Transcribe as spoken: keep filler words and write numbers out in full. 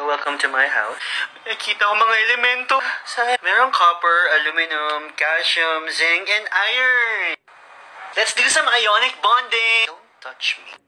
Welcome to my house. Nakita ko mga elemento. Sa merong copper, aluminum, calcium, zinc, and iron. Let's do some ionic bonding. Don't touch me.